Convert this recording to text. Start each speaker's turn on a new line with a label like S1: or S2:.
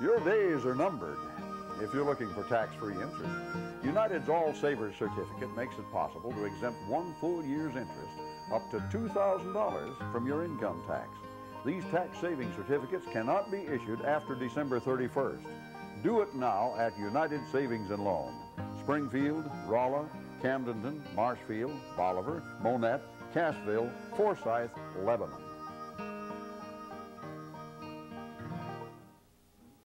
S1: Your days are numbered if you're looking for tax-free interest. United's All Savers certificate makes it possible to exempt one full year's interest up to $2,000 from your income tax. These tax-saving certificates cannot be issued after December 31st. Do it now at United Savings and Loan, Springfield, Rolla, Camdenton, Marshfield, Bolivar, Monette, Cassville, Forsyth, Lebanon.